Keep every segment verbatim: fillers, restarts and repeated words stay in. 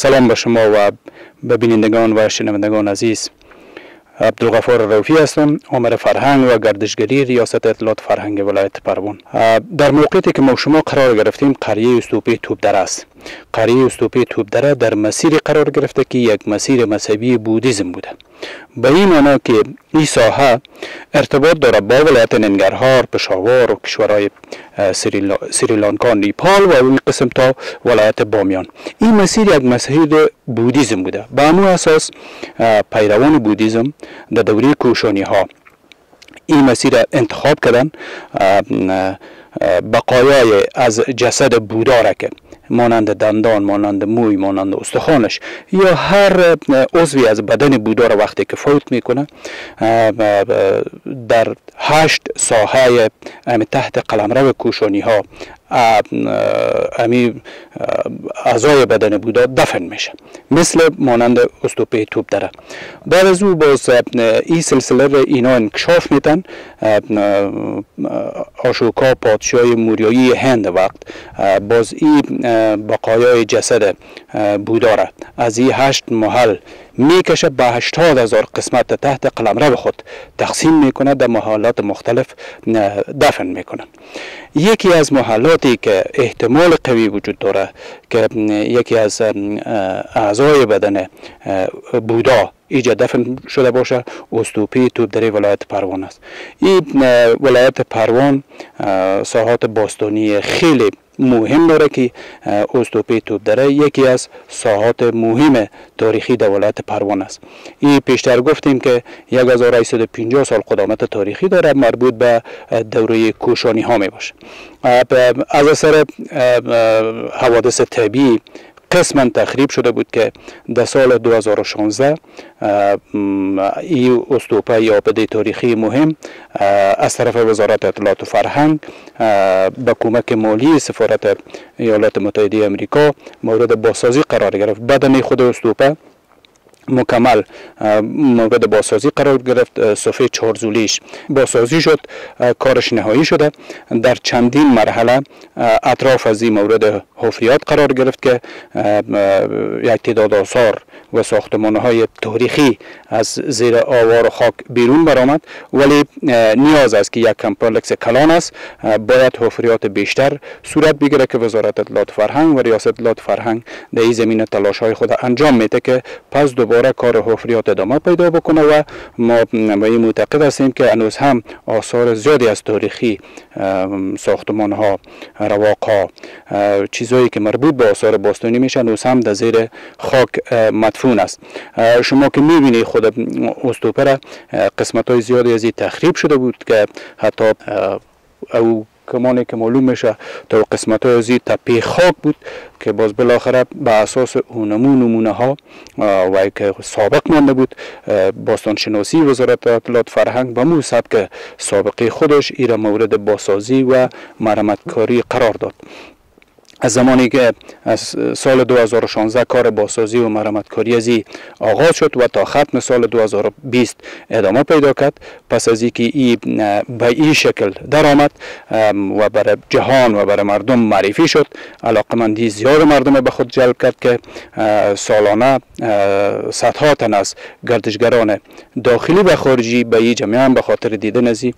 سلام به شما و به بینندگان و شنوندگان عزیز. عبدالغفار روفی هستم، آمر فرهنگ و گردشگری ریاست اطلاعات فرهنگ ولایت پروان. در موقعیتی که ما شما قرار گرفتیم قریه استوپی توپدره است. قریه استوپی توپدره در مسیر قرار گرفته که یک مسیر مذهبی بودیزم بوده. به این معنی که این ساحه ارتباط داره با ولایت ننگرهار، پشاور و کشورهای سریلانکا، نیپال و این قسم تا ولایت بامیان. این مسیر یک مسیر بودیزم بوده. به همون اساس پیروان بودیزم در دوره کوشانی ها این مسیر انتخاب کردن، بقایای از جسد بودا را که مانند دندان، مانند موی، مانند استخوانش یا هر عضوی از بدن بودا را وقتی که فوت میکنه در هشت ساحه تحت قلمرو کوشانی ها امی اعضای بدن بودا دفن میشه، مثل مانند استوپه توپدره. بعد از او باز این سلسله را اینا انکشاف میتن. اشوکا پادشاه موریایی هند وقت باز این بقایای جسد بودا را از این هشت محل میکشه به هشتاد هزار قسمت تحت قلمرو خود تقسیم میکنه، در محلات مختلف دفن میکنه. یکی از محلاتی که احتمال قوی وجود داره که یکی از اعضای بدن بودا اینجا دفن شده باشه استوپی توپدره ولایت پروان است. این ولایت پروان ساحات باستانی خیلی مهم داره که استوپی توپدره یکی از ساحات مهم تاریخی در ولایت پروان است. این پیشتر گفتیم که هزار و هشتصد و پنجاه سال قدامت تاریخی داره، مربوط به دوره کوشانی ها می باشه. از اثر حوادث طبیعی قسما تخریب شده بود که در سال دو هزار و شانزده این استوپه یا آبده تاریخی مهم از طرف وزارت اطلاعات و فرهنگ با کمک مالی سفارت ایالات متحده امریکا مورد بازسازی قرار گرفت. بدن خود استوپه مکمل مورد بازسازی قرار گرفت، صفحه چهارزولیش بازسازی شد، کارش نهایی شده. در چندین مرحله اطراف از این مورد حفریات قرار گرفت که یک تعداد آثار و ساختمان های تاریخی از زیر آوار و خاک بیرون برآمد، ولی نیاز است که یک کمپلکس کلان است، باید حفریات بیشتر صورت بگیره که وزارت اطلاعات فرهنگ و ریاست اطلاعات فرهنگ در این زمینه تلاش های خود انجام میده که پس دوباره کار حفریات ادامه پیدا بکنه و ما به این معتقد هستیم که هنوز هم آثار زیادی از تاریخی ساختمان ها، رواق ها، چیزایی که مربوط به آثار باستانی میشه هنوز هم در زیر خاک مدفون است. شما که میبینید خود استوپه را قسمت های زیادی از این تخریب شده بود که حتی او کمانی که معلوم میشه تا قسمت های ازی تپه خاک بود که باز بالاخره به اساس اونمون نمونه ها و که سابق مانده بود باستان شناسی وزارت اطلاعات فرهنگ به مو سبک سابقه خودش ایرا مورد بازسازی و مرمتکاری قرار داد. از زمانی که از سال دو هزار و شانزده کار بازسازی و مرمتکاری ازی آغاز شد و تا ختم سال دو هزار و بیست ادامه پیدا کرد، پس از اینکه ای به این شکل درآمد و برای جهان و برای مردم معرفی شد، علاقمندی زیاد مردم به خود جلب کرد که سالانه صدها تن از گردشگران داخلی و خارجی به این جمعیت به خاطر دیدن ازی.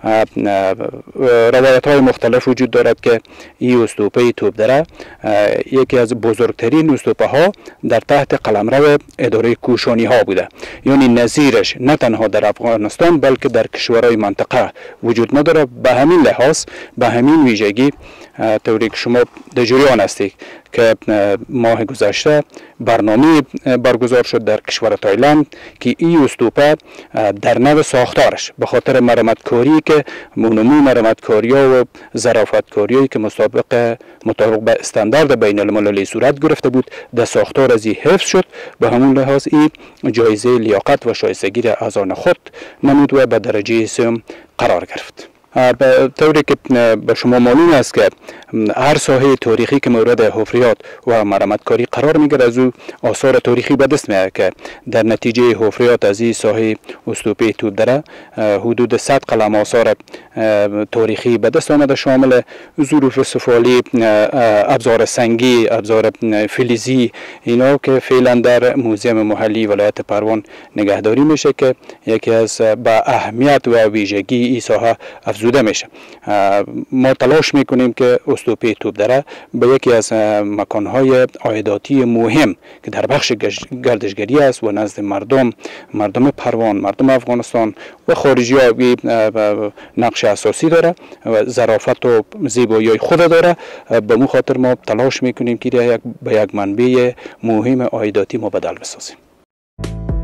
روایت های مختلف وجود دارد که این استوپه توپدره یکی از بزرگترین استوپه ها در تحت قلمرو اداره کوشانی ها بوده، یعنی نظیرش نه تنها در افغانستان بلکه در کشورهای منطقه وجود نداره. به همین لحاظ به همین ویژگی طوری که شما در جریان هستید که ماه گذشته برنامه برگزار شد در کشور تایلند که این استوپه در نو ساختارش به خاطر مرمتکاری که مونمو مرمتکاری و ظرافتکاری که مطابق مطابق به استاندارد بین المللی صورت گرفته بود در ساختار از حفظ شد. به همون لحاظ این جایزه لیاقت و شایستگی را از آن خود نمود و به درجه سوم قرار گرفت. طوری که به شما معلوم است که هر ساحه تاریخی که مورد حفریات و مرمتکاری قرار میگیره از او آثار تاریخی به دست میاد که در نتیجه حفریات از این ساحه استوپه توپدره حدود صد قلم آثار تاریخی به دست آمده، شامل ظروف سفالی، ابزار سنگی، ابزار فلزی، اینا که فعلا در موزیم محلی ولایت پروان نگهداری میشه که یکی از با اهمیت و ویژگی این ساحه افزوده میشه. ما تلاش میکنیم که استوپه توپدره به یکی از مکانهای عایداتی مهم که در بخش گردشگری است و نزد مردم مردم پروان، مردم افغانستان و خارجی ها نقش اساسی داره و ظرافت و زیبایی خود داره. به مو خاطر ما تلاش میکنیم که به یک منبع مهم عایداتی ما بدل بسازیم.